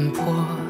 破，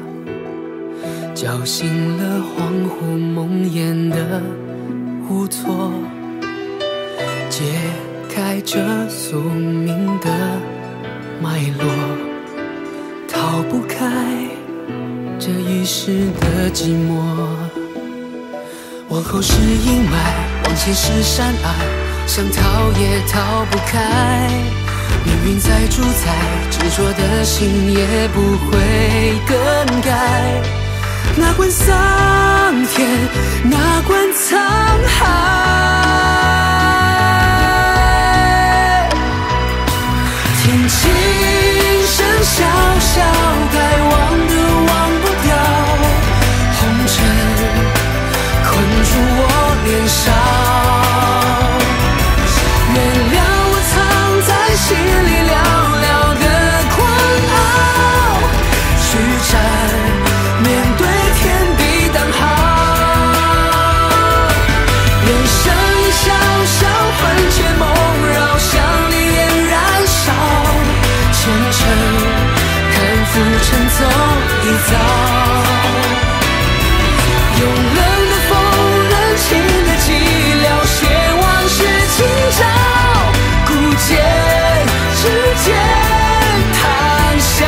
叫醒了恍惚梦魇的无措，解开这宿命的脉络，逃不开这一世的寂寞。往后是阴霾，往前是山隘，想逃也逃不开。命运在主宰，执着的心也不会更改。哪管桑田，哪管沧海，听琴声萧萧，该忘的忘不掉，红尘困住我年少。原谅我藏在心里寥寥的狂傲，去战面对天地当好。人生一笑笑，魂牵梦绕，想你眼燃烧，前程看浮沉走一遭。用冷的风，冷清的寂寥，写往事今朝，古剑之间谈笑。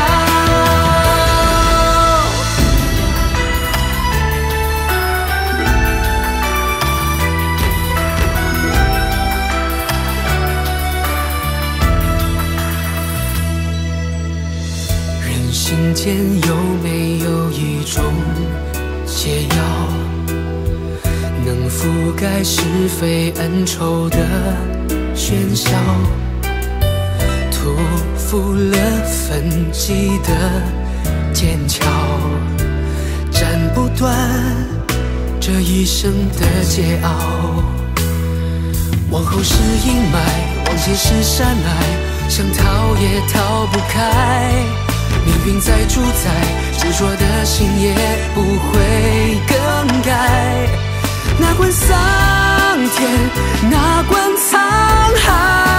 人心间有没有一种解药，能覆盖是非恩仇的喧嚣，屠夫了焚寂的剑鞘，斩不断这一生的桀骜。往后是阴霾，往前是山隘，想逃也逃不开。命运在主宰，执着的心也不会更改。哪管桑田，哪管沧海，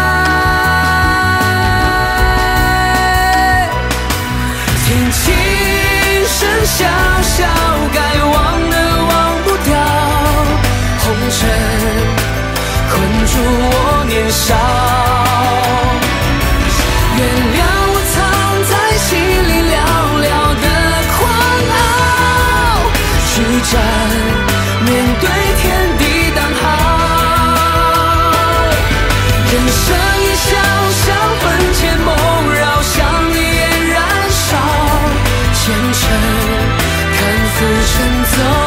听琴声萧萧，该忘的忘不掉，红尘困住我年少。原谅我藏在心里寥寥的狂傲，去战面对天地当好。人生一笑笑，魂牵梦绕，想你眼燃烧，前程看浮沉走